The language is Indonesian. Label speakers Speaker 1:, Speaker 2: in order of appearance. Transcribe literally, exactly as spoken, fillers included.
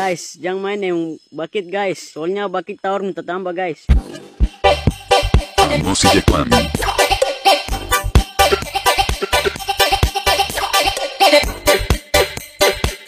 Speaker 1: Guys, jangan main yang bakit guys. Soalnya bakit tower minta tambah guys.
Speaker 2: Musik Clan.